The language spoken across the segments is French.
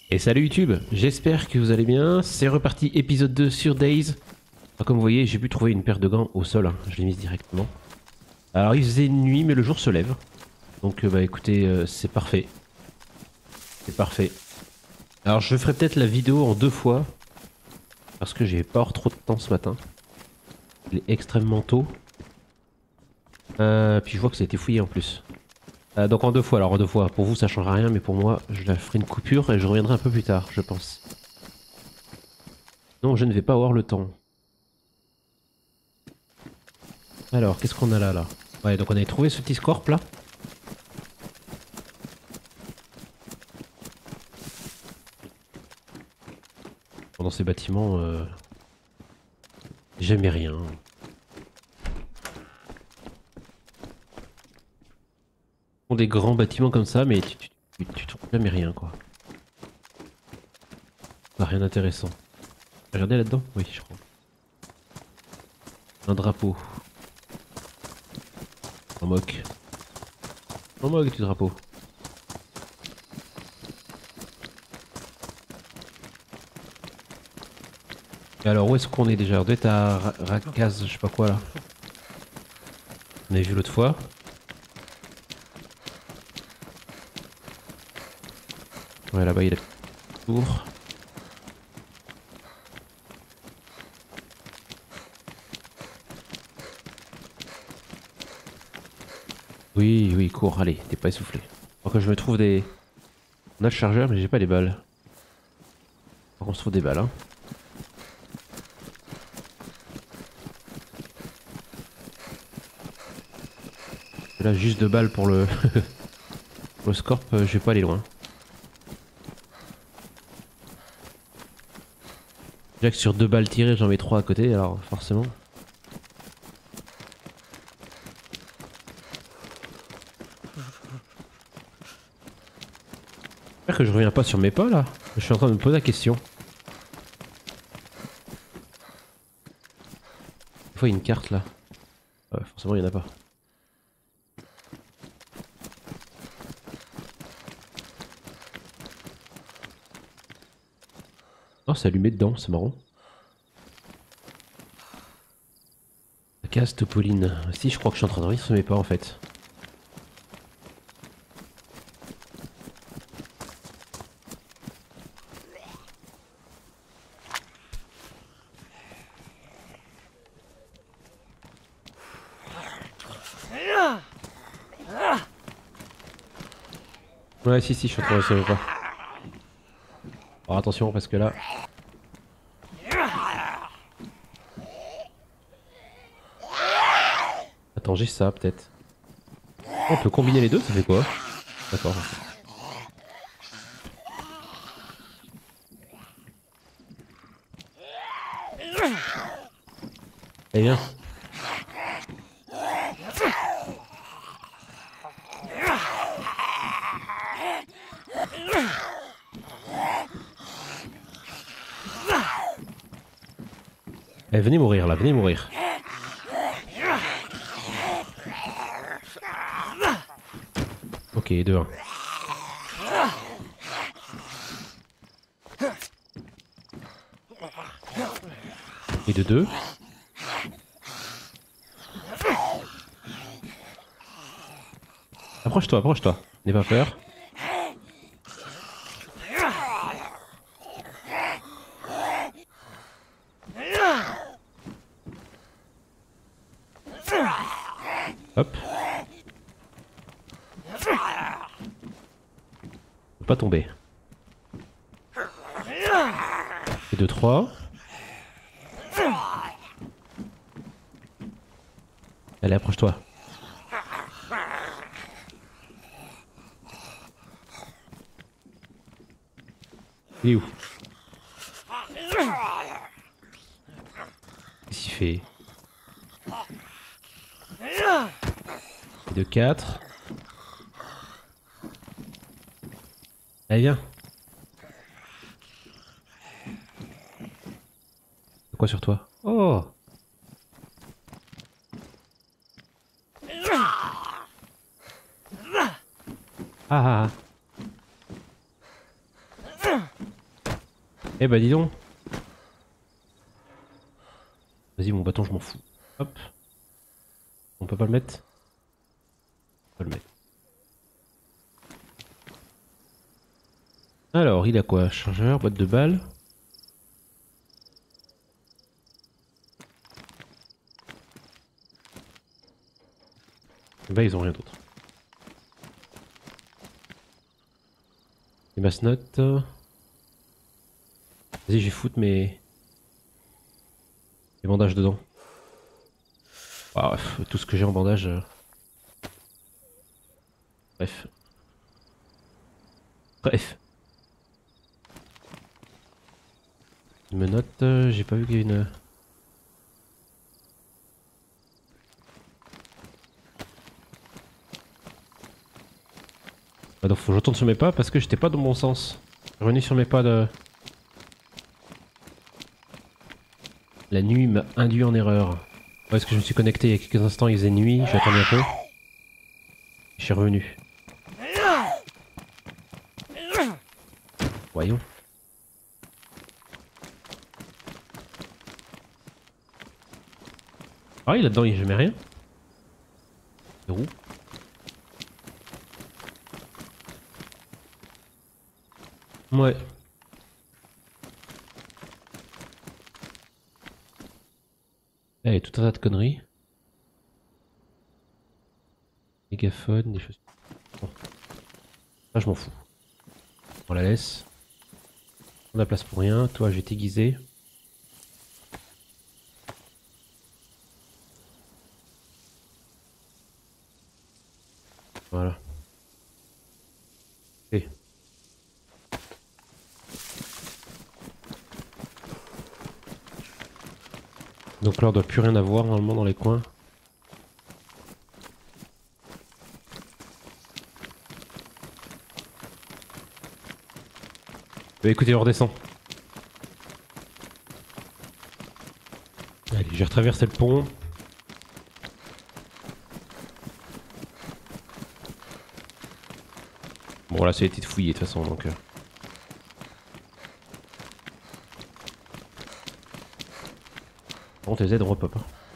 Et salut YouTube, j'espère que vous allez bien. C'est reparti, épisode 2 sur Days. Comme vous voyez, j'ai pu trouver une paire de gants au sol, hein. Je l'ai mise directement. Alors il faisait nuit, mais le jour se lève. Donc bah écoutez, c'est parfait. C'est parfait. Alors je ferai peut-être la vidéo en deux fois. Parce que j'ai pas trop de temps ce matin. Il est extrêmement tôt. Puis je vois que ça a été fouillé en plus. Donc en deux fois, alors en deux fois. Pour vous ça changera rien, mais pour moi, je la ferai une coupure et je reviendrai un peu plus tard, je pense. Non, je ne vais pas avoir le temps. Alors, qu'est-ce qu'on a là, Ouais, donc on avait trouvé ce petit scorp là. Dans ces bâtiments, jamais rien. Ils font des grands bâtiments comme ça, mais tu trouves jamais rien, quoi. Pas rien d'intéressant. Regardez là-dedans? Oui, je crois. Un drapeau. En moque. En moque du drapeau. Et alors, où est-ce qu'on est déjà? On doit être à Rakaz, je sais pas quoi là. On avait vu l'autre fois. Ouais, là-bas il y a la tour. Oui, oui, cours, allez, t'es pas essoufflé. Alors que je me trouve des... On a le chargeur, mais j'ai pas les balles. Par contre, on se trouve des balles, hein. Là, juste deux balles pour le... pour le scorp, je vais pas aller loin. Déjà que sur deux balles tirées, j'en mets trois à côté, alors forcément. J'espère que je reviens pas sur mes pas là. Je suis en train de me poser la question. Des fois, il y a une carte là. Ouais, forcément, il y en a pas. Oh, c'est allumé dedans, c'est marrant. La case Topoline. Si, je crois que je suis en train de revenir sur mes pas en fait. Ouais, si, si, je suis en train de revenir sur mes pas. Alors attention, parce que là. Attends, j'ai ça peut-être. Oh, on peut combiner les deux, ça fait quoi? D'accord. Allez, viens. Eh, venez mourir là, venez mourir. Ok, 2-1. Et de 2. Approche-toi, approche-toi. N'aie pas peur. Hop. Faut pas tomber. Et 2-3. Allez, approche-toi. Il est où? Qu'est-ce qu'il fait? Et de 4. Allez, viens. Quoi sur toi? Oh! Ah ah ah. Eh bah dis donc. Vas-y mon bâton je m'en fous. Hop. On peut pas le mettre? On peut le mettre. Alors il a quoi? Chargeur, boîte de balles. Bah ils ont rien d'autre. Les masse notes. Vas-y je vais foutre mes bandages dedans. Ah, tout ce que j'ai en bandage. Bref. Bref. Une note, j'ai pas vu qu'il y a une... Ah donc faut que je retourne sur mes pas parce que j'étais pas dans mon sens. Je suis revenu sur mes pas de... La nuit m'a induit en erreur. Parce que je me suis connecté il y a quelques instants, il faisait nuit, j'ai attendu un peu. Je suis revenu. Voyons. Ah oui, là-dedans il n'y a jamais rien. Verrou. Ouais. Là il y a tout un tas de conneries. Mégaphone, des choses... Bon. Ça je m'en fous. On la laisse. On a place pour rien. Toi j'ai t'aiguisé. Voilà. Et. Donc là on doit plus rien avoir normalement dans les coins. Bah écoutez, on redescend. Allez, j'ai retraversé le pont. Bon là ça a été fouillé de toute façon donc... Par contre les aides repop.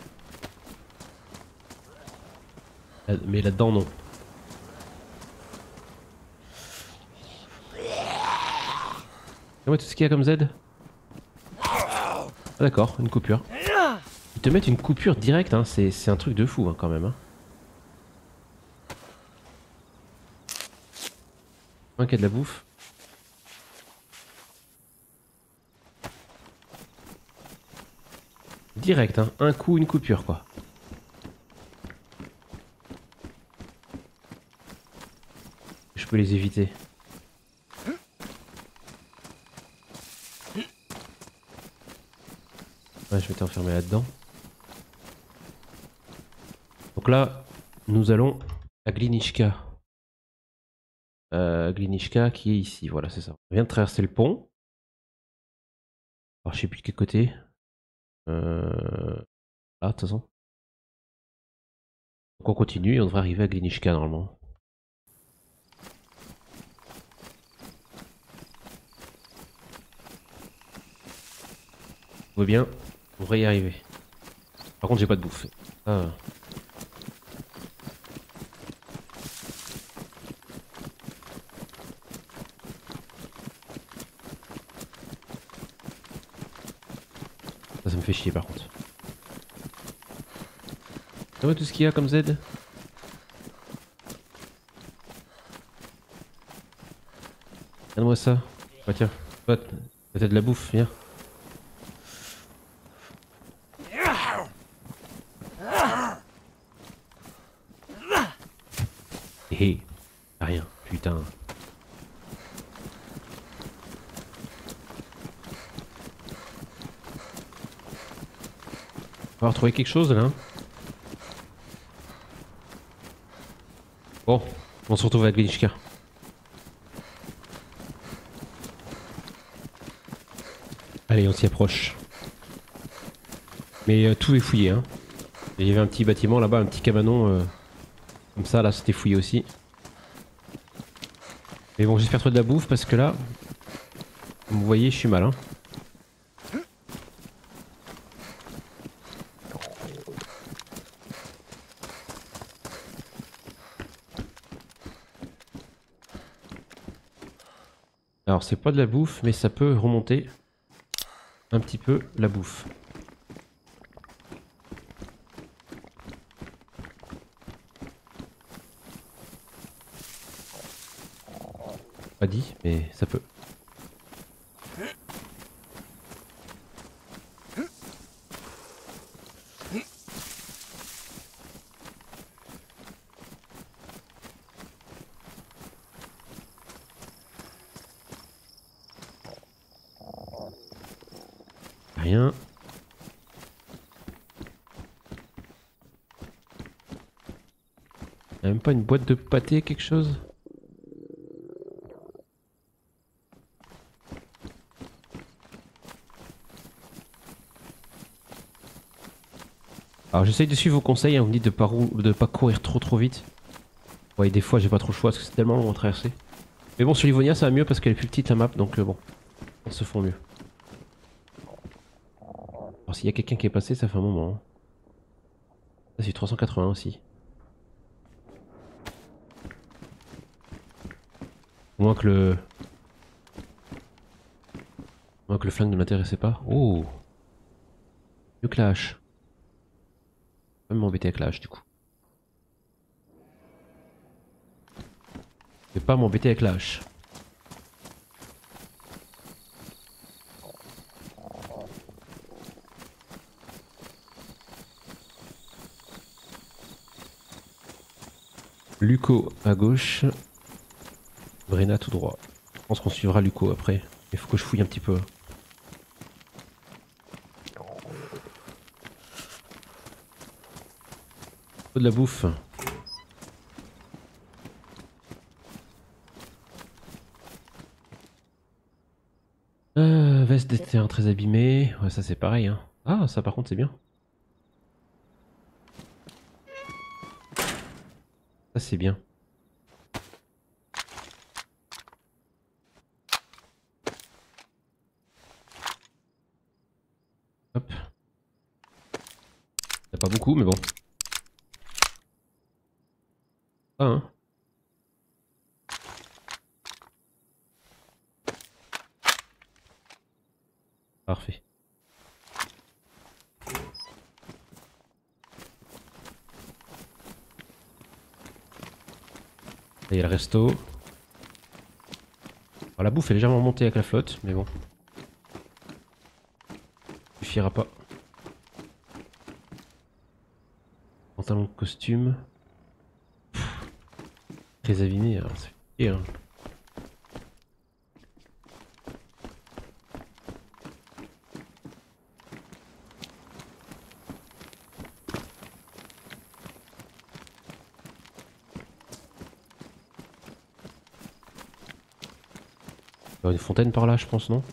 Hein. Mais là-dedans non. Regarde tout ce qu'il y a comme Z. Ah d'accord, une coupure. Ils te mettent une coupure directe, hein. C'est un truc de fou hein, quand même. Hein. Un qui a de la bouffe. Direct, hein. Un coup, une coupure quoi. Je peux les éviter. Ouais, je m'étais enfermé là-dedans. Donc là, nous allons à Glinishka. Glinishka qui est ici, voilà, c'est ça. On vient de traverser le pont. Alors, je sais plus de quel côté. Là, de toute façon. Donc on continue et on devrait arriver à Glinishka normalement. Tout va bien, on devrait y arriver. Par contre, j'ai pas de bouffe. Ah. Ça me fait chier par contre. Tu vois tout ce qu'il y a comme Z? Regarde-moi ça. Bah tiens, toi, t'as de la bouffe, viens. Hé hé, rien, putain. On va retrouver quelque chose là. Bon, on se retrouve avec Glinishka. Allez, on s'y approche. Mais tout est fouillé, hein. Il y avait un petit bâtiment là-bas, un petit cabanon. Comme ça, là, c'était fouillé aussi. Mais bon, j'espère trouver de la bouffe parce que là, comme vous voyez, je suis mal, hein. Alors c'est pas de la bouffe, mais ça peut remonter un petit peu la bouffe. Pas dit, mais ça peut. Rien. Y'a même pas une boîte de pâté, quelque chose? Alors j'essaye de suivre vos conseils, hein. Vous me dites de pas courir trop vite. Ouais, des fois j'ai pas trop le choix parce que c'est tellement long à traverser. Mais bon, sur Livonia ça va mieux parce qu'elle est plus petite la map, donc bon, on se font mieux. Alors s'il y a quelqu'un qui est passé, ça fait un moment. Hein. Ça c'est 380 aussi. Au moins que le... Au moins que le flingue ne m'intéressait pas. Oh, mieux que la hache. Je vais m'embêter avec la hache du coup. Je vais pas m'embêter avec la hache. Luco à gauche. Brenna tout droit. Je pense qu'on suivra Luco après. Il faut que je fouille un petit peu. Faut de la bouffe. Veste de terrain très abîmée. Ouais, ça c'est pareil. Hein. Ah, ça par contre c'est bien. Ça c'est bien. Hop. Y a pas beaucoup, mais bon. Ah, hein. Parfait. Là, il y a le resto. Alors, la bouffe est légèrement montée avec la flotte, mais bon. Suffira pas. Pantalon de costume. Pff, très abîmé, alors c'est fait chier, hein. Il y a une fontaine par là, je pense, non?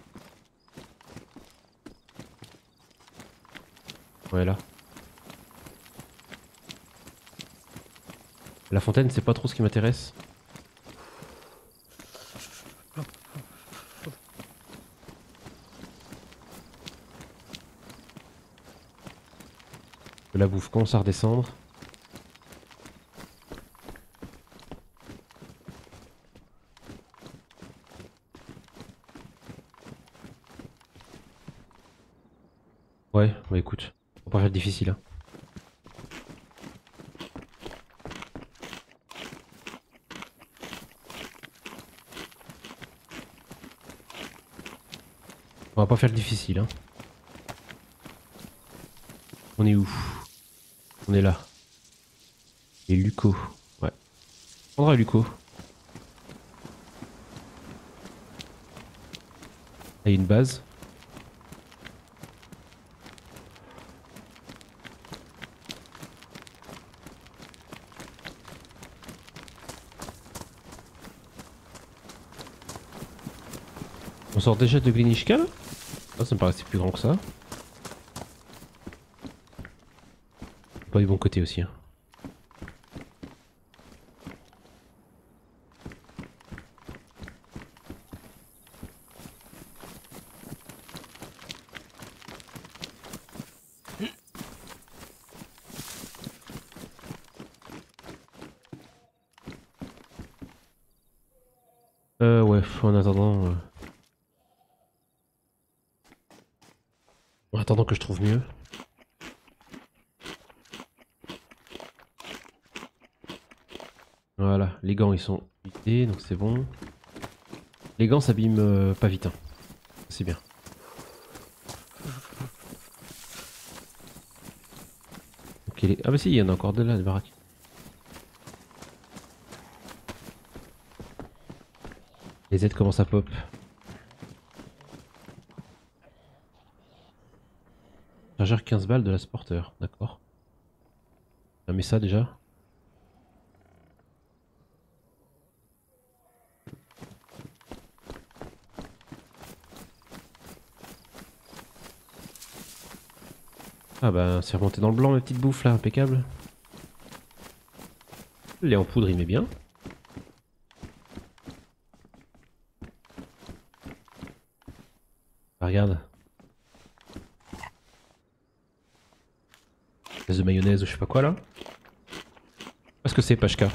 Ouais, là. La fontaine, c'est pas trop ce qui m'intéresse. La bouffe commence à redescendre. Ouais, bah écoute, faut pas faire difficile. Hein. On va pas faire le difficile. Hein. On est où? On est là. Et Luco. Ouais. On prendra Luco. Il y a une base. On sort déjà de Glinishka là? Ah, ça me paraissait plus grand que ça. Pas du bon côté aussi. Hein. Ouais, en attendant... attendant que je trouve mieux. Voilà, les gants ils sont vidés, donc c'est bon. Les gants s'abîment pas vite, hein. C'est bien. Ok, ah bah si, il y en a encore de là, des baraques. Les aides commencent à pop. Chargeur 15 balles de la Sporter, d'accord. On met ça déjà. Ah bah c'est remonté dans le blanc, ma petite bouffe là, impeccable. Les en poudre il met bien. Ah, regarde. Espèce de mayonnaise ou je sais pas quoi là. Qu'est-ce que c'est Pashka?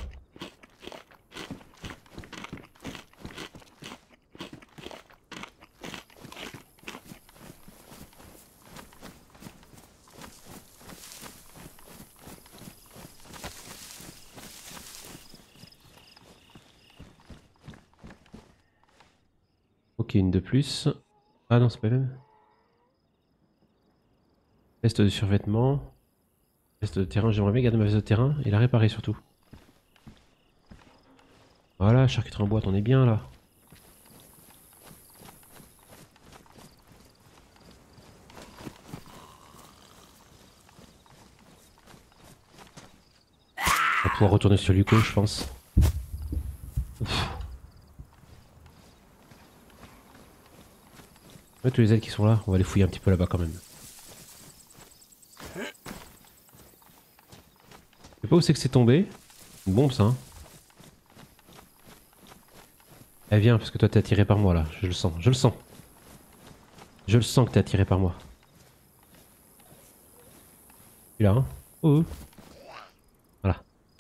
Ok, une de plus. Ah non, c'est pas même. Veste de survêtement. Veste de terrain, j'aimerais bien garder ma veste de terrain et la réparer surtout. Voilà, charcuterie en boîte, on est bien là. On va pouvoir retourner sur Luco, je pense. Ouf. Ouais, tous les ailes qui sont là, on va les fouiller un petit peu là-bas quand même. Je sais pas où c'est que c'est tombé. Une bombe ça, hein. Elle vient parce que toi t'es attiré par moi là, je le sens, je le sens. Je le sens que t'es attiré par moi. Tu là, hein. Oh, oh. Voilà.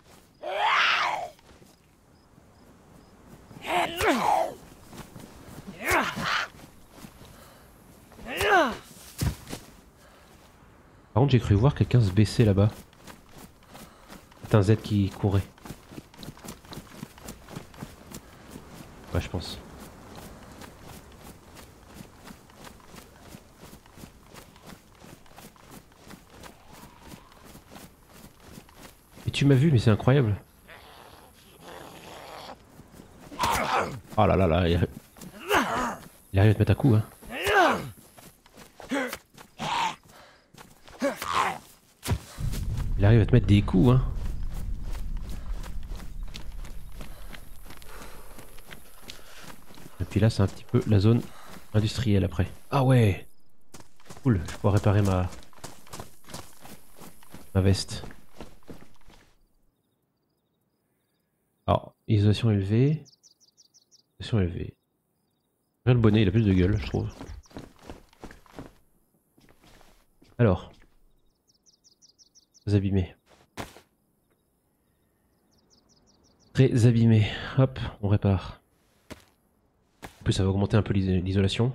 Par contre j'ai cru voir quelqu'un se baisser là-bas. C'est un Z qui courait. Ouais je pense. Et tu m'as vu mais c'est incroyable. Oh là là là, il arrive à te mettre un coup, hein. Il arrive à te mettre des coups, hein. Et puis là, c'est un petit peu la zone industrielle après. Ah ouais, cool, je pourrais réparer ma veste. Alors, isolation élevée. Isolation élevée. Le bonnet, il a plus de gueule, je trouve. Alors, très abîmé. Très abîmé. Hop, on répare. En plus, ça va augmenter un peu l'isolation.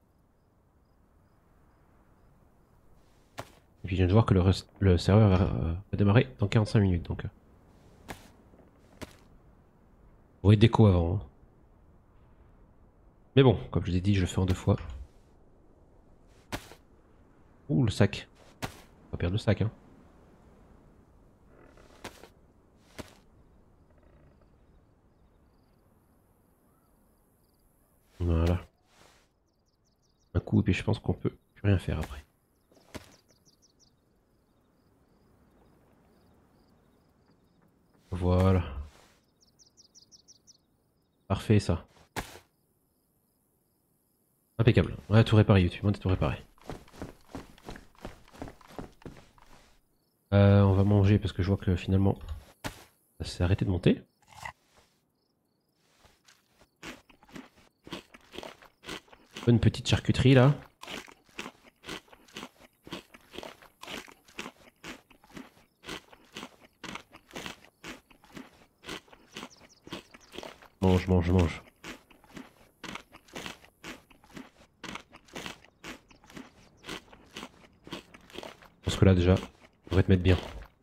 Et puis, je viens de voir que le serveur va démarrer dans 45 minutes. Donc, on va être déco avant, hein. Mais bon, comme je l'ai dit, je le fais en 2 fois. Ouh, le sac. On va perdre le sac, hein. Voilà. Un coup, et puis je pense qu'on peut plus rien faire après. Voilà. Parfait, ça. Impeccable. Ouais, tout réparé, YouTube. On a tout réparé. On va manger parce que je vois que finalement, ça s'est arrêté de monter. Bonne petite charcuterie là. Mange, mange, mange. Voilà déjà, ça devrait te mettre bien.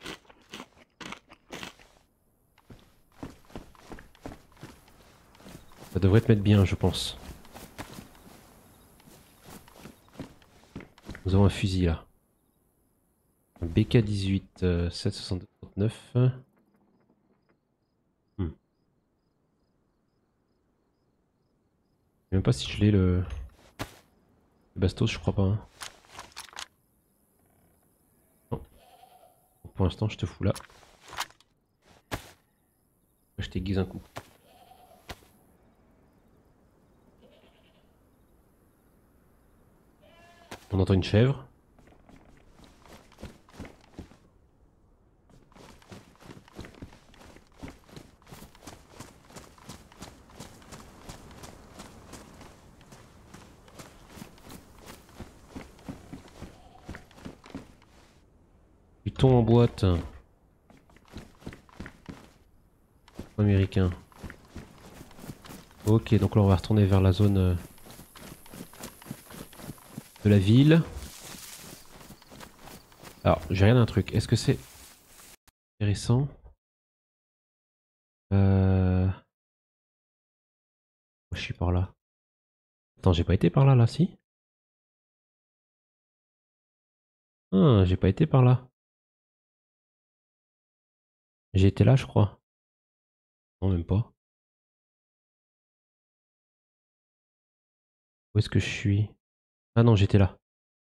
Ça devrait te mettre bien, je pense. Nous avons un fusil là. Un BK-18 7,62-39. Hmm. Je sais même pas si je l'ai le bastos, je crois pas. Hein. Non. Donc, pour l'instant, je te fous là. Je t'aiguise un coup. On entend une chèvre. Du thon en boîte. Américain. Ok, donc là on va retourner vers la zone de la ville. Alors, j'ai rien d'un truc. Est-ce que c'est intéressant? Je suis par là. Attends, j'ai pas été par là, là, si? Ah, j'ai pas été par là. J'ai été là, je crois. Non, même pas. Où est-ce que je suis? Ah non, j'étais là.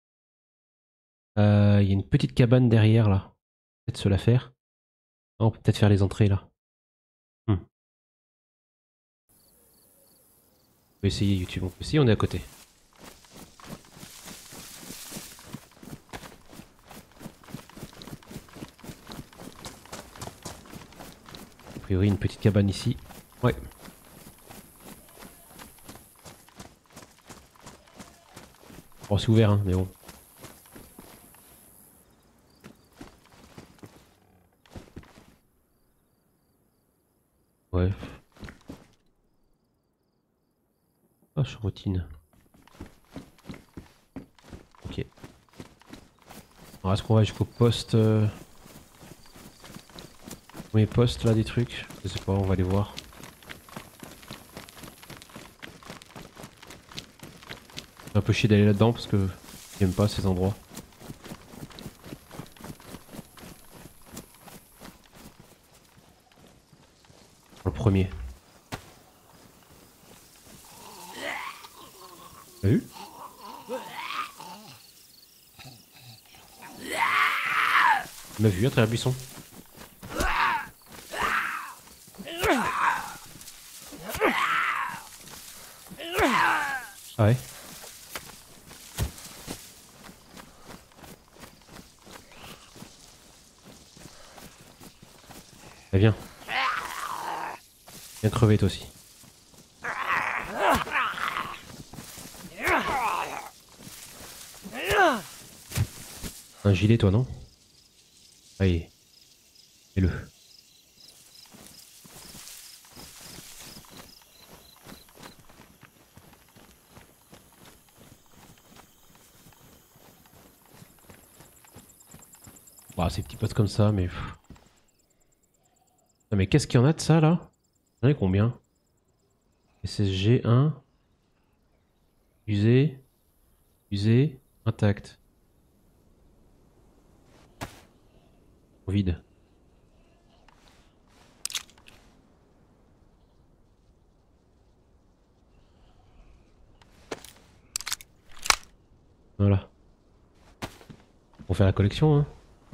Il y a une petite cabane derrière, là. Peut-être se la faire. Ah, on peut peut-être faire les entrées, là. On peut essayer YouTube, on peut essayer, on est à côté. A priori, une petite cabane ici. Ouais. Bon, c'est ouvert, hein, mais bon. Ouais. Ah, je routine. Ok. Alors, est-ce qu'on va jusqu'au poste mes postes là, des trucs? Je sais pas, on va aller voir. C'est un peu chier d'aller là-dedans parce que j'aime pas ces endroits. Le premier. T'as vu? Il m'a vu à travers le buisson. Ah ouais. Eh viens. Viens crever toi aussi. Un gilet toi non? Allez. Fais-le. Bah, ces petits potes comme ça, mais... Non, mais qu'est-ce qu'il y en a de ça, là? J'en ai combien? SSG 1. Usé. Usé. Intact. Vide. Voilà. On fait la collection, hein.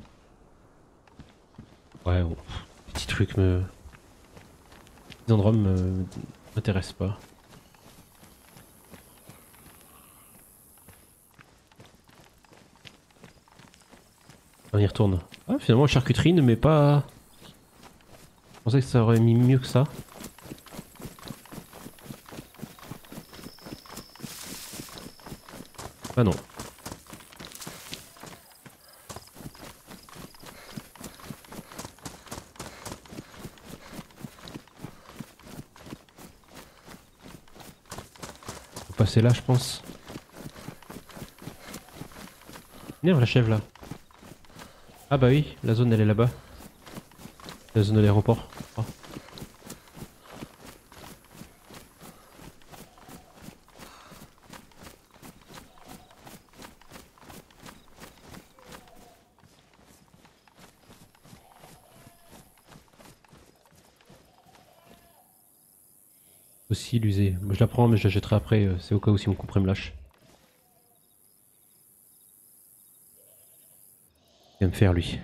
Ouais, bon. Petits trucs me... Les endroits m'intéressent pas. On y retourne. Ah, finalement, charcuterie ne met pas... Je pensais que ça aurait mis mieux que ça. Ah non. Faut passer là, je pense. Merde, la chèvre là. Ah bah oui, la zone elle est là-bas. La zone de l'aéroport. Oh. Aussi l'user. Moi je la prends mais je la jetterai après, c'est au cas où si mon couperet me lâche. Il va me faire lui.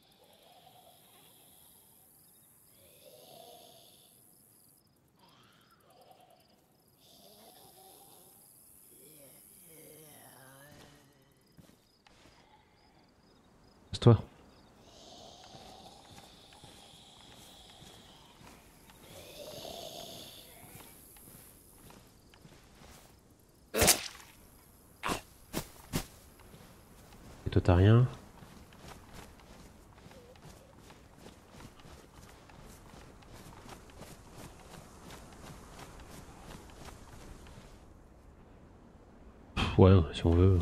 C'est toi. Et toi t'as rien. Pff, ouais, si on veut.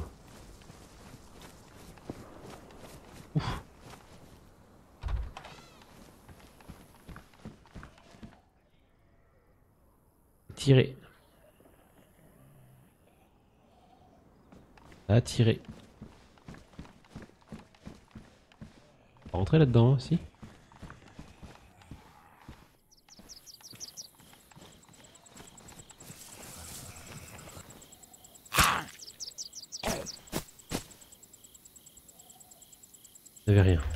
Ouf. Tirer. À tirer. On va rentrer là-dedans aussi. Il n'y avait rien.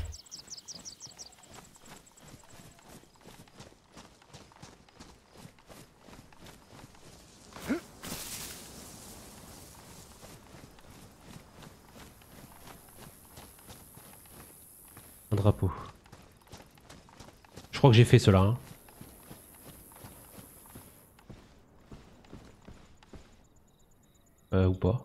Un drapeau. Je crois que j'ai fait cela. Hein. Ou pas.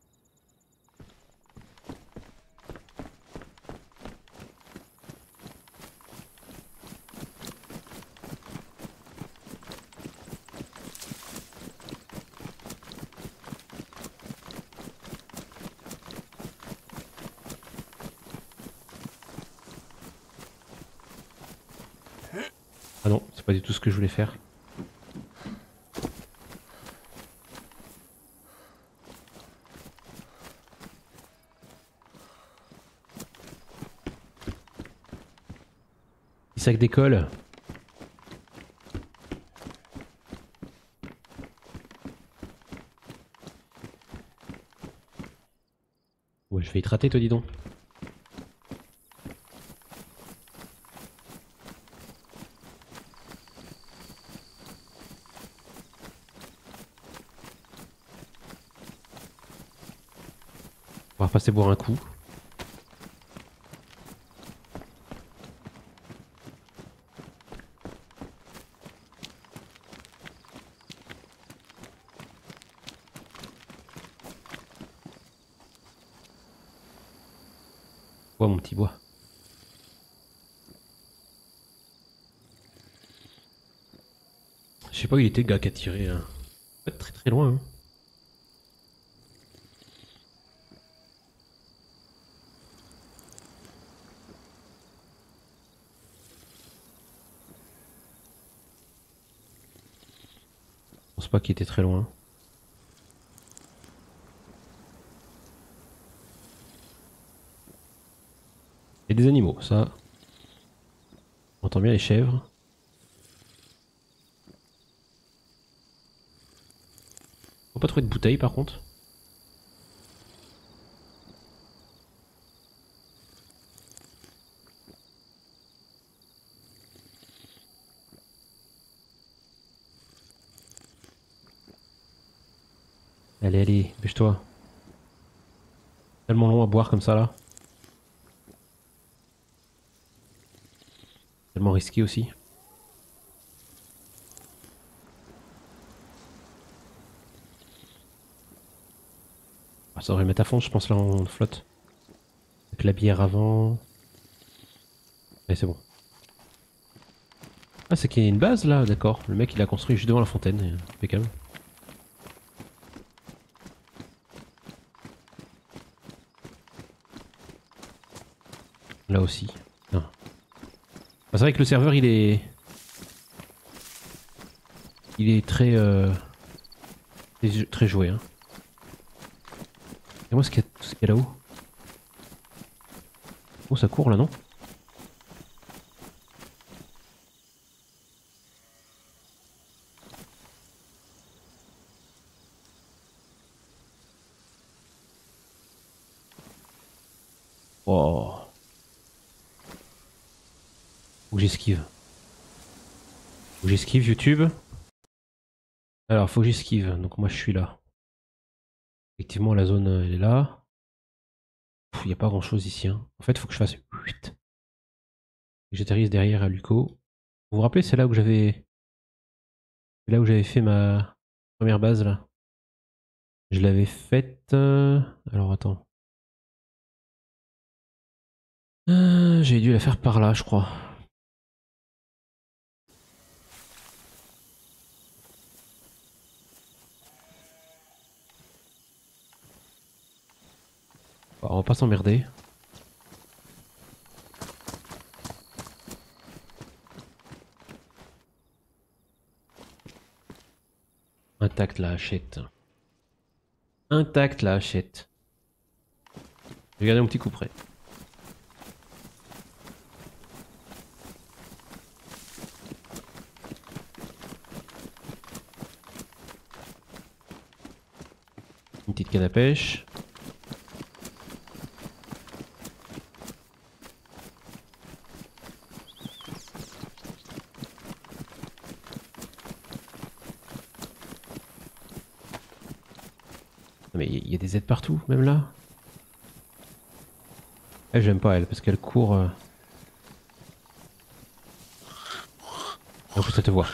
Ah non, c'est pas du tout ce que je voulais faire. Petit sac d'école. Ouais, je vais hydrater toi dis donc. On va passer boire un coup. Bois mon petit bois. Je sais pas où il était le gars qui a tiré. Hein. Pas très très loin. Hein. Je pense pas qu'il était très loin. Et des animaux, ça. On entend bien les chèvres. Faut pas trouver de bouteilles par contre. Allez, allez, bêche-toi. Tellement long à boire comme ça là. Tellement risqué aussi. Ah, ça devrait le mettre à fond, je pense là en flotte. Avec la bière avant. Allez, c'est bon. Ah, c'est qu'il y a une base là, d'accord. Le mec il a construit juste devant la fontaine. Impeccable. là aussi. Non. C'est vrai que le serveur il est très très joué hein. Et moi ce qu'il y a là-haut. Oh ça court là non? Oh. Faut que j'esquive. Faut que j'esquive YouTube. Alors faut que j'esquive. Donc moi je suis là. Effectivement la zone elle est là. Il n'y a pas grand chose ici. Hein. En fait faut que je fasse 8. J'atterrisse derrière à Luco. Vous vous rappelez c'est là où j'avais fait ma première base là. Je l'avais faite. Alors attends. J'ai dû la faire par là je crois. Bon, on va pas s'emmerder. Intact la hachette. Intact la hachette. Je vais garder mon petit coup près. Une petite canne à pêche. Mais il y a des aides partout, même là. Elle, j'aime pas elle, parce qu'elle court. En plus, ça te voit.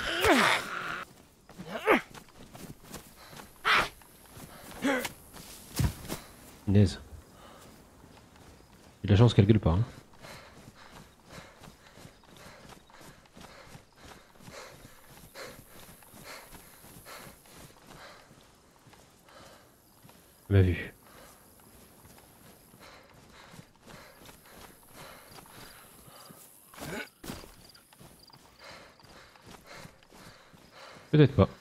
Naise. J'ai de la chance qu'elle gueule pas. Hein. Elle m'a vu. Peut-être pas.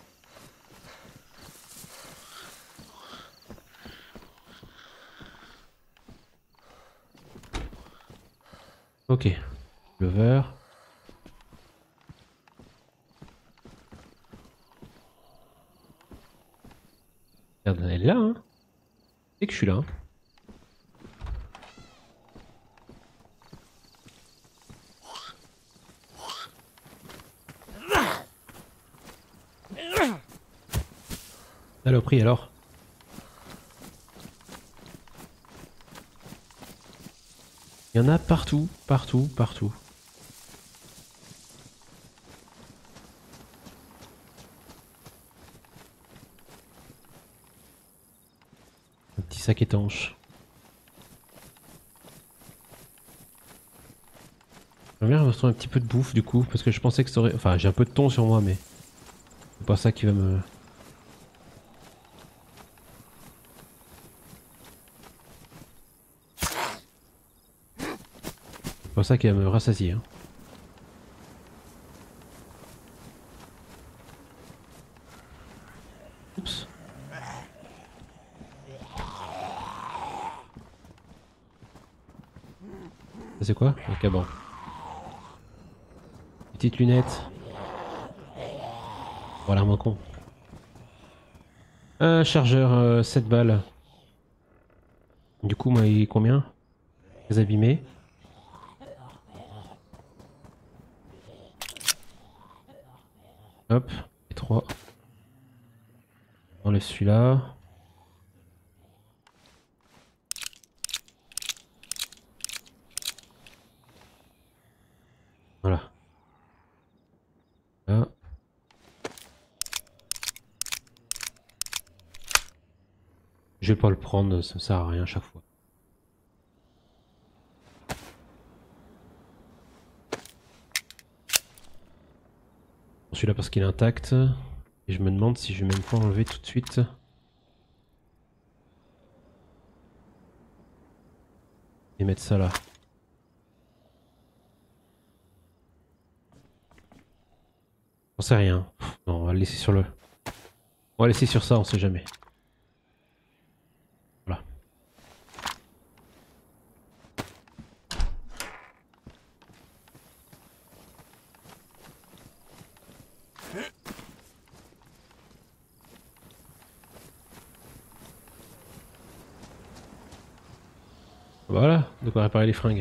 Ok. Le verre. Regarde, elle est là, hein. C'est que je suis là. Hein. Saloperie alors. Il y en a partout, partout, partout. Un petit sac étanche. J'aimerais bien retrouver un petit peu de bouffe du coup, parce que je pensais que ça aurait... Enfin, j'ai un peu de thon sur moi, mais... C'est pas ça qui va me... C'est pas ça qui va me rassasier. Hein. Oups. Ça c'est quoi? Un caban. Petite lunette. Voilà, moins con. Un chargeur 7 balles. Du coup, moi, il est combien? Très abîmé. Hop, et 3. On enlève celui-là. Voilà. Là. Je vais pas le prendre, ça sert à rien à chaque fois. Celui-là parce qu'il est intact. Et je me demande si je vais même pas enlever tout de suite. Et mettre ça là. On sait rien. Non, on va le laisser sur le... On va laisser sur ça, on sait jamais. Voilà. Voilà, de quoi réparer les fringues.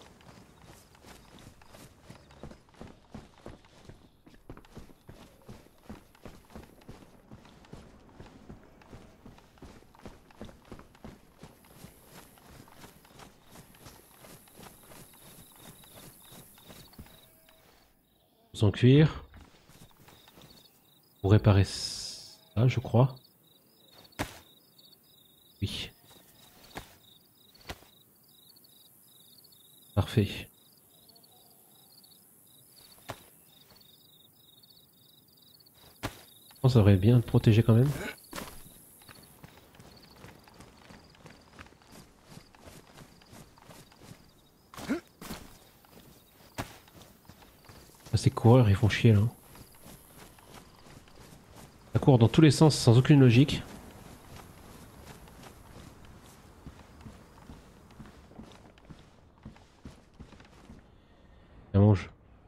En cuir. Pour réparer ça, je crois. Oui. Parfait. Je pense que ça devrait bien te protéger quand même. Ah, ces coureurs, ils font chier là. Ça court dans tous les sens sans aucune logique. Ça mange.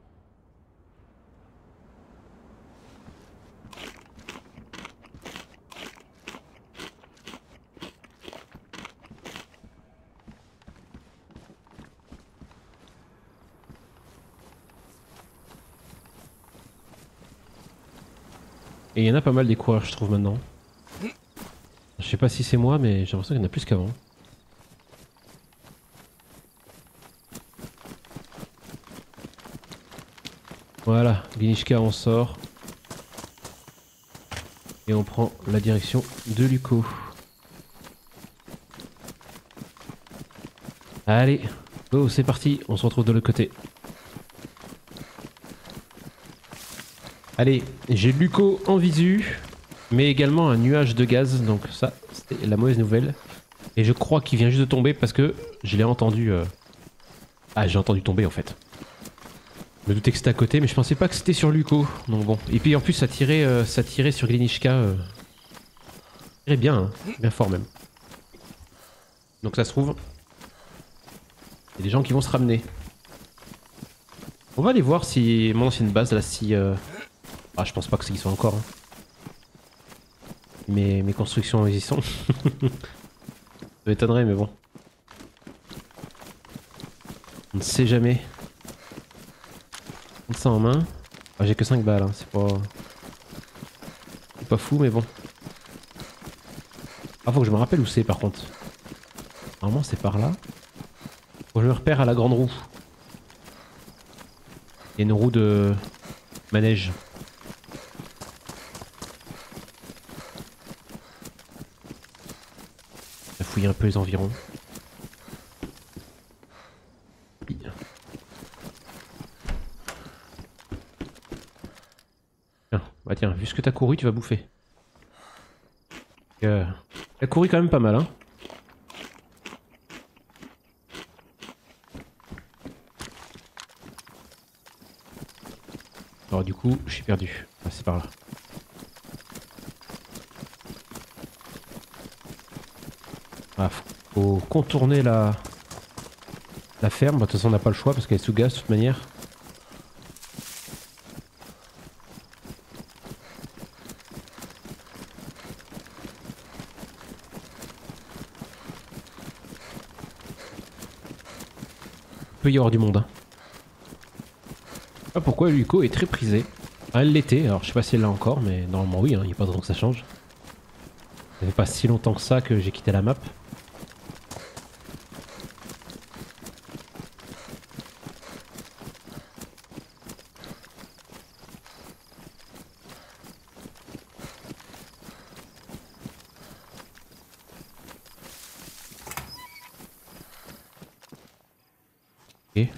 Et il y en a pas mal des coureurs, je trouve maintenant. Je sais pas si c'est moi, mais j'ai l'impression qu'il y en a plus qu'avant. Voilà, Glinishka, on sort. Et on prend la direction de Luco. Allez, go, c'est parti, on se retrouve de l'autre côté. Allez, j'ai Luco en visu, mais également un nuage de gaz, donc ça, c'était la mauvaise nouvelle. Et je crois qu'il vient juste de tomber parce que je l'ai entendu... Ah, j'ai entendu tomber en fait. Je me doutais que c'était à côté, mais je pensais pas que c'était sur Luco. Donc bon. Et puis en plus, ça tirait sur Glinishka. Ça tirait bien, hein. Bien fort même. Donc ça se trouve, il y a des gens qui vont se ramener. On va aller voir si mon ancienne base là, si... Ah, je pense pas que c'est qu'ils sont encore. Hein. Mes constructions y sont. Ça m'étonnerait, mais bon. On ne sait jamais. Prendre ça en main. Ah, j'ai que 5 balles, hein. C'est pas fou, mais bon. Ah, faut que je me rappelle où c'est par contre. Normalement, c'est par là. Faut que je me repère à la grande roue. Il y a une roue de manège. On va fouiller un peu les environs. Tiens, bah tiens, vu ce que t'as couru, tu vas bouffer. T'as couru quand même pas mal, hein. Alors du coup, je suis perdu. Ah, c'est par là. Ah, faut contourner la ferme. Bah, de toute façon, on n'a pas le choix parce qu'elle est sous gaz de toute manière. Il peut y avoir du monde. Hein. Ah, pourquoi Luco est très prisé. Ah, elle l'était, alors je sais pas si elle l'a encore, mais normalement oui, il n'y a pas de raison que ça change. Ça fait pas si longtemps que ça que j'ai quitté la map. Ok.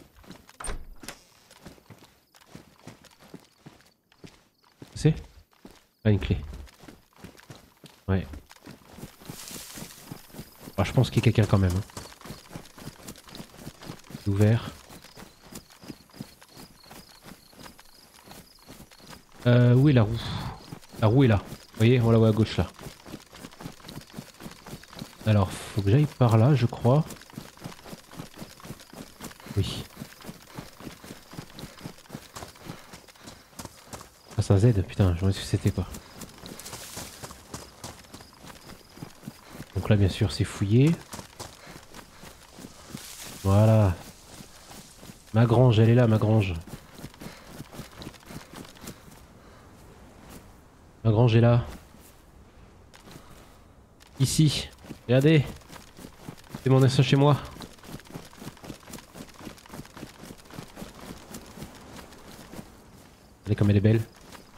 C'est Ah, une clé. Ouais. Ah, je pense qu'il y a quelqu'un quand même. Hein. C'est ouvert. Où est la roue? La roue est là. Vous voyez, on la voit à gauche là. Alors, faut que j'aille par là, je crois. Oui. Ah, c'est un Z, putain, je me suis dit que c'était quoi. Donc là, bien sûr, c'est fouillé. Voilà. Ma grange, elle est là, ma grange. Ma grange est là. Ici. Regardez. C'est mon instant chez moi. Regardez comme elle est belle.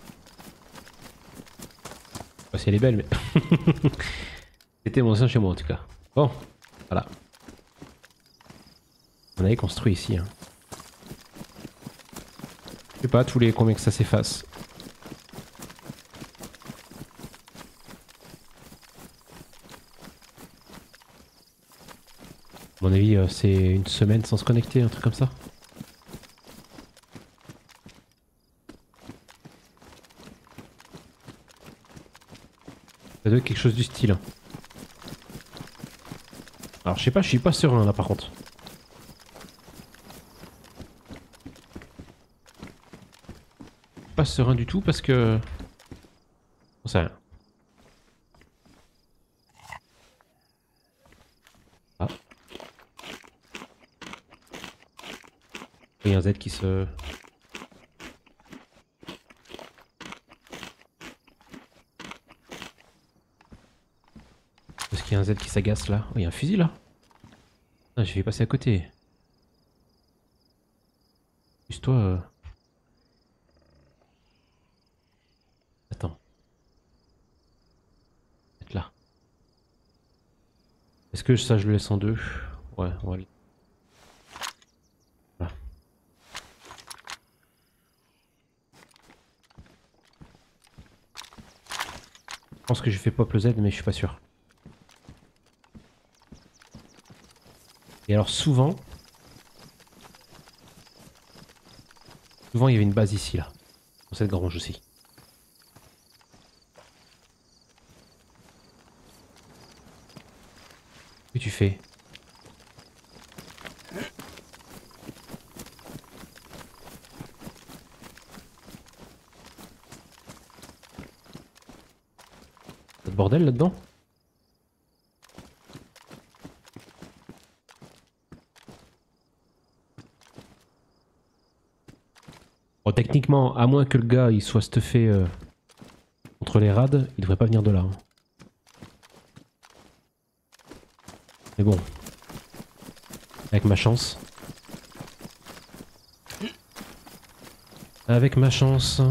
Pas si elle est belle, mais... C'était mon instant chez moi en tout cas. Bon, voilà. On avait construit ici. Hein. Je sais pas tous les combien que ça s'efface. À mon avis, c'est une semaine sans se connecter, un truc comme ça. Ça doit être quelque chose du style. Alors je sais pas, je suis pas serein là par contre. Pas serein du tout parce que... On sait rien. Ah. Il y a un Z qui se... Est-ce qu'il y a un Z qui s'agace là? Oh, il y a un fusil là. Ah, j'ai fait passer à côté. Juste toi... Attends. Être là. Est-ce que ça je le laisse en deux? Ouais, on va le... Voilà. Je pense que j'ai fait pop le Z mais je suis pas sûr. Et alors souvent... Souvent il y avait une base ici là. Dans cette grange aussi. Qu'est-ce que tu fais? T'as de bordel là-dedans? Bon, techniquement, à moins que le gars il soit stuffé contre les rades, il devrait pas venir de là. Hein. Mais bon. Avec ma chance. Avec ma chance.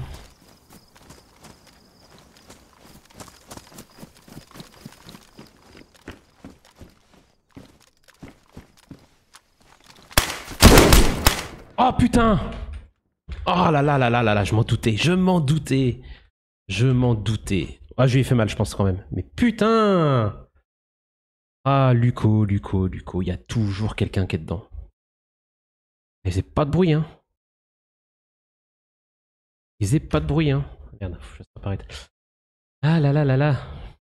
Oh putain! Oh là là là là là là, je m'en doutais, je m'en doutais. Je m'en doutais. Ah, je lui ai fait mal, je pense quand même. Mais putain! Ah, Luco, Luco, Luco, il y a toujours quelqu'un qui est dedans. Et c'est pas de bruit, hein. Ils faisaient pas de bruit, hein. Merde, faut que je fasse apparaître. Ah là là là là.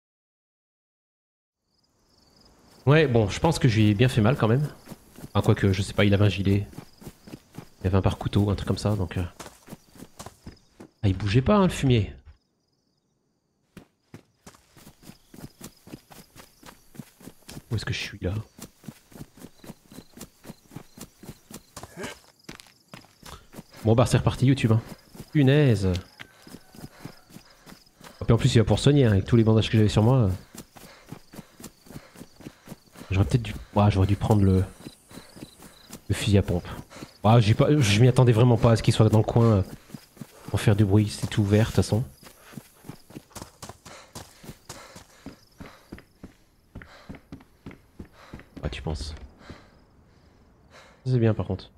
Ouais, bon, je pense que je lui ai bien fait mal quand même. Enfin, quoique, je sais pas, il avait un gilet. Il avait un pare-couteau, un truc comme ça, donc... Ah, il bougeait pas, hein, le fumier. Où est-ce que je suis, là? Bon, bah, c'est reparti YouTube, hein. Punaise. Et puis en plus, il va pour soigner, hein, avec tous les bandages que j'avais sur moi. J'aurais peut-être dû... Ouais, j'aurais dû prendre le fusil à pompe. Ouais, je m'y attendais vraiment pas à ce qu'il soit dans le coin pour faire du bruit. C'est tout ouvert, de toute façon. Ouais, tu penses. C'est bien, par contre.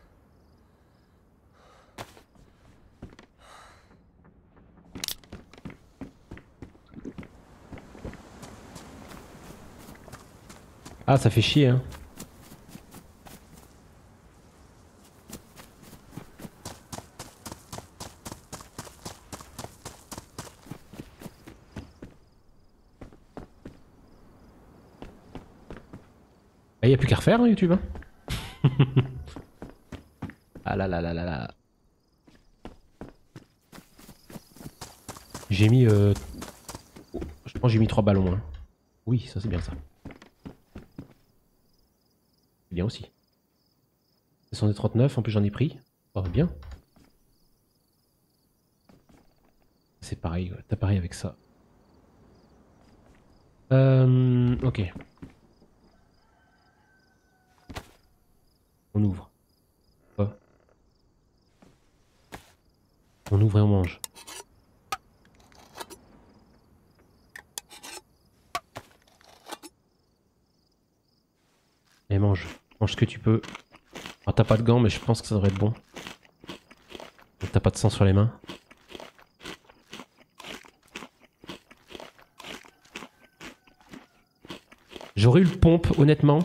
Ah, ça fait chier, hein. Ah, y a plus qu'à refaire hein, YouTube. Hein. Ah là là là là là. J'ai mis... Je pense que j'ai mis 3 ballons. Hein. Oui, ça c'est bien ça. C'est bien aussi. 639, en plus j'en ai pris. Ça va bien. C'est pareil, ouais. T'as pareil avec ça. Ok. On ouvre. Oh. On ouvre et on mange. Et mange. Mange ce que tu peux. Alors t'as pas de gants mais je pense que ça devrait être bon. T'as pas de sang sur les mains. J'aurais eu le pompe honnêtement.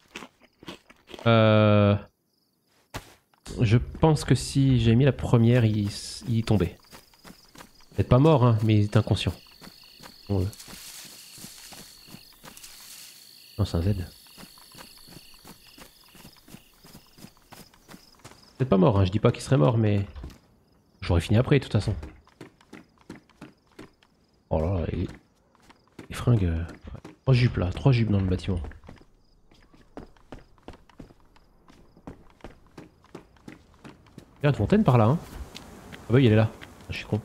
Je pense que si j'ai mis la première, il tombait. Peut-être pas mort, hein, mais il est inconscient. Ouais. Non, c'est un Z. Peut-être pas mort, hein, je dis pas qu'il serait mort, mais j'aurais fini après, de toute façon. Oh là là, les fringues. 3 jupes là, 3 jupes dans le bâtiment. Il y a une fontaine par là, hein. Ah bah, il est là. Ah, je suis con.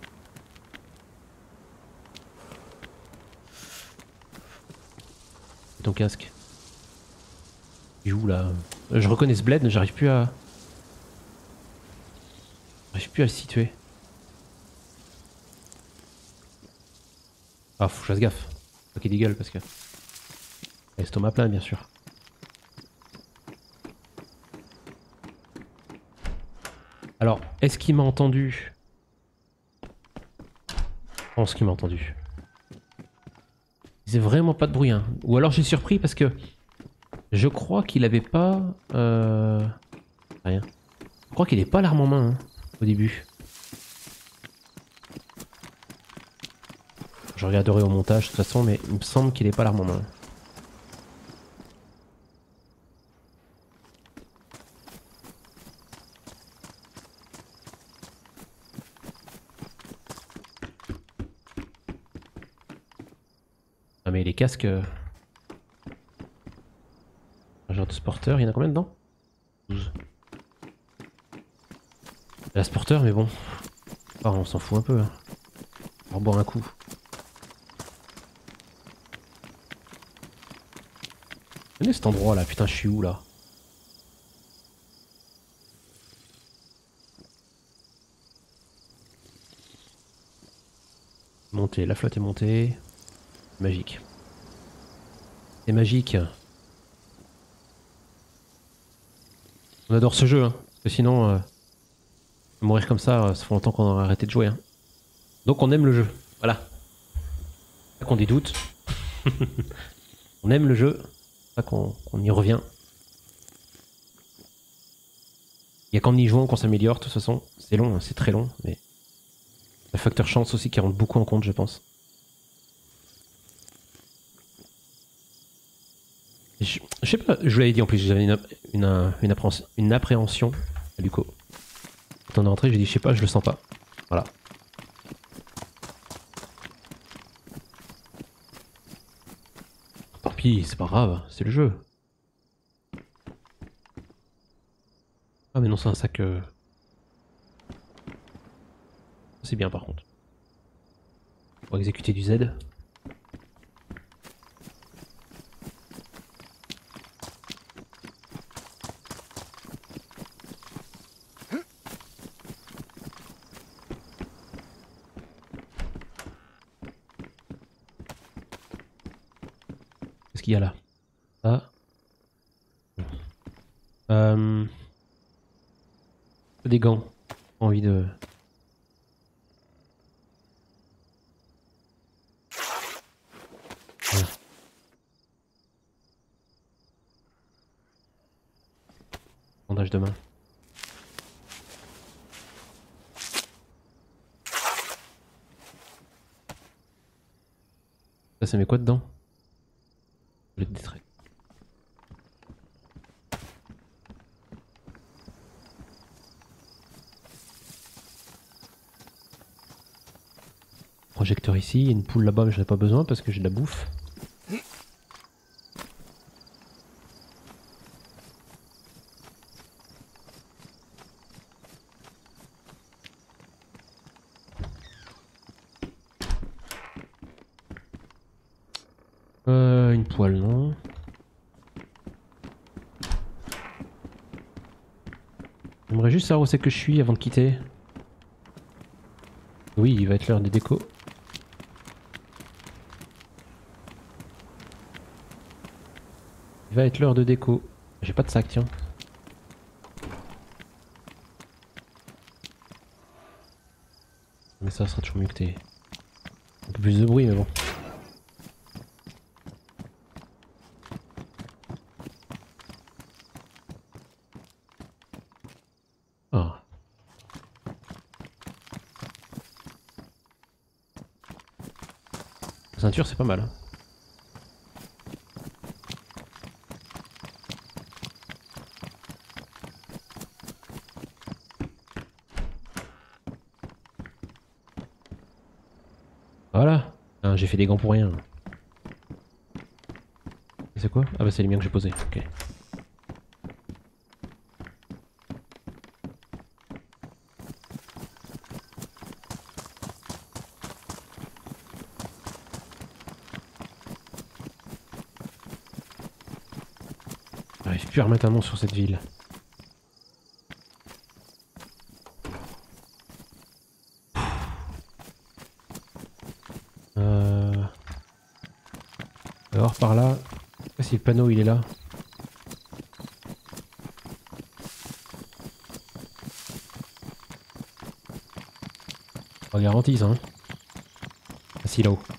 Et ton casque. Il est où là? Je reconnais ce bled, mais j'arrive plus à. J'arrive plus à le situer. Ah, faut que je fasse gaffe. Faut qu'il dégueule parce que. L'estomac plein, bien sûr. Alors, est-ce qu'il m'a entendu? Je pense qu'il m'a entendu. Il faisait vraiment pas de bruit, hein. Ou alors j'ai surpris parce que je crois qu'il avait pas. Rien. Je crois qu'il est pas l'arme en main hein, au début. Je regarderai au montage de toute façon, mais il me semble qu'il est pas l'arme en main. Ah mais les casques... Un genre de sporteur, il y en a combien dedans? 12. La sporteur, mais bon. Oh, on s'en fout un peu. Hein. On va boire un coup. Venez cet endroit là, putain je suis où là? Montée, la flotte est montée. Magique. C'est magique. On adore ce jeu, hein. Parce que sinon, mourir comme ça fait longtemps qu'on a arrêté de jouer. Hein. Donc on aime le jeu. Voilà. Pas qu'on des doutes. On aime le jeu. Pas qu'on y revient. Il y a qu'en y jouant qu'on s'améliore, de toute façon. C'est long, hein, c'est très long, mais... Le facteur chance aussi qui rentre beaucoup en compte, je pense. Je sais pas, je vous l'avais dit en plus, j'avais une appréhension. Du coup, quand on est rentré, j'ai dit, je sais pas, je le sens pas. Voilà. Tant pis, c'est pas grave, c'est le jeu. Ah, mais non, c'est un sac. C'est bien par contre. On va exécuter du Z. Qu'est-ce qu'il y a là? Ah. Des gants. Envie de. Voilà. Bandage de main. Ça, ça met quoi dedans? Le détrait. projecteur ici, il y a une poule là-bas mais j'en ai pas besoin parce que j'ai de la bouffe. Une poêle non. J'aimerais juste savoir où c'est que je suis avant de quitter. Oui, il va être l'heure des décos. Il va être l'heure de déco. J'ai pas de sac, tiens. Mais ça sera toujours mieux que t'aies un peu plus de bruit, mais bon. Ah. La ceinture, c'est pas mal. Hein. Voilà. Ah, j'ai fait des gants pour rien. C'est quoi? Ah bah c'est les miens que j'ai posés. Ok. J'arrive plus à remettre un nom sur cette ville. Alors par là, je sais pas si le panneau il est là. Pas garantie ça hein. Ah si là-haut.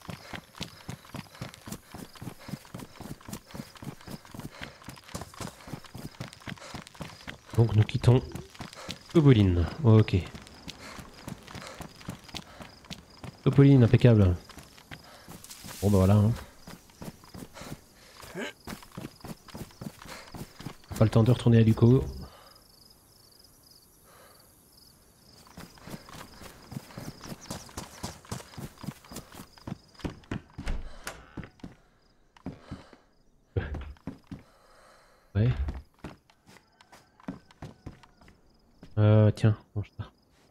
Donc nous quittons Topoline. Ok. Topoline, impeccable. Bon bah voilà. Hein. Pas le temps de retourner à Luco. Ouais. Tiens, mange ça.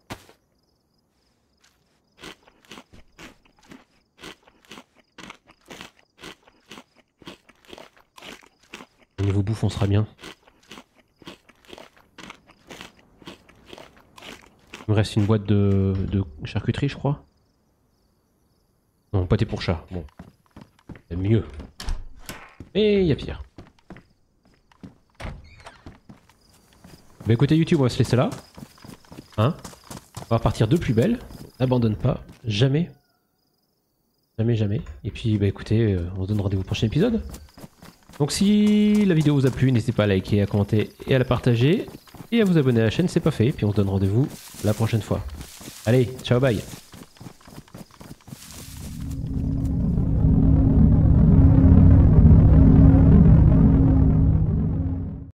Au niveau bouffe, on sera bien. Il me reste une boîte de charcuterie, je crois. Non, pâté pour chat. Bon. C'est mieux. Mais il y a pire. Bah écoutez YouTube, on va se laisser là. Hein? On va partir de plus belle. N'abandonne pas. Jamais. Jamais, jamais. Et puis bah écoutez, on se donne rendez-vous au prochain épisode. Donc si la vidéo vous a plu, n'hésitez pas à liker, à commenter et à la partager. Et à vous abonner à la chaîne, c'est pas fait. Puis on se donne rendez-vous la prochaine fois. Allez, ciao, bye.